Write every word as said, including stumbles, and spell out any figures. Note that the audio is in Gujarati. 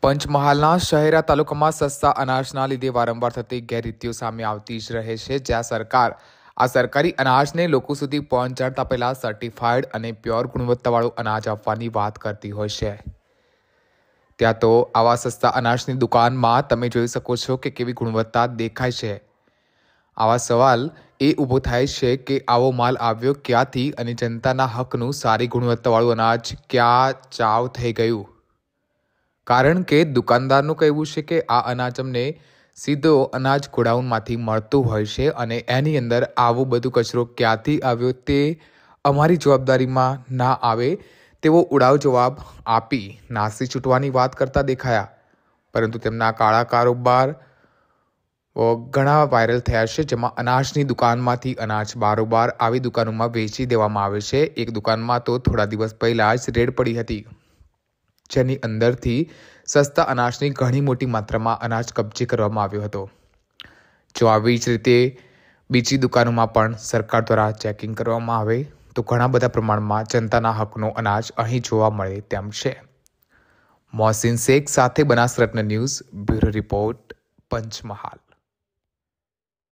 પંચમહાલના શહેરા તાલુકામાં સસ્તા અનાજના લીધે વારંવાર થતી ગેરરીતિઓ સામે આવતી જ રહે છે, જ્યાં સરકાર આ સરકારી અનાજને લોકો સુધી પહોંચાડતા પહેલા સર્ટિફાઈડ અને પ્યોર ગુણવત્તાવાળું અનાજ આપવાની વાત કરતી હોય છે। ત્યાં તો આવા સસ્તા અનાજની દુકાનમાં તમે જોઈ શકો છો કે કેવી ગુણવત્તા દેખાય છે। આવા સવાલ એ ઊભો થાય છે કે આવો માલ આવ્યો ક્યાંથી અને જનતાના હકનું સારી ગુણવત્તાવાળું અનાજ ક્યાં ચાવ થઈ ગયું। કારણ કે દુકાનદારનું કહેવું છે કે આ અનાજ અમને સીધો અનાજ ગોડાઉનમાંથી મળતું હોય છે અને એની અંદર આવું બધું કચરો ક્યાંથી આવ્યો તે અમારી જવાબદારીમાં ના આવે તેવો ઉડાવ જવાબ આપી નાસી છૂટવાની વાત કરતા દેખાયા। પરંતુ તેમના કાળા કારોબાર ઘણા વાયરલ થયા છે, જેમાં અનાજની દુકાનમાંથી અનાજ બારોબાર આવી દુકાનોમાં વેચી દેવામાં આવે છે। એક દુકાનમાં તો થોડા દિવસ પહેલાં જ રેડ પડી હતી, જેની અંદરથી સસ્તા અનાજની ઘણી મોટી માત્રામાં અનાજ કબજે કરવામાં આવ્યો હતો। જો આવી જ રીતે બીજી દુકાનોમાં પણ સરકાર દ્વારા ચેકિંગ કરવામાં આવે તો ઘણા બધા પ્રમાણમાં જનતાના હકનો અનાજ અહીં જોવા મળે તેમ છે। મોહસિન શેખ સાથે બનાસ રત્ન ન્યૂઝ બ્યુરો રિપોર્ટ, પંચમહાલ।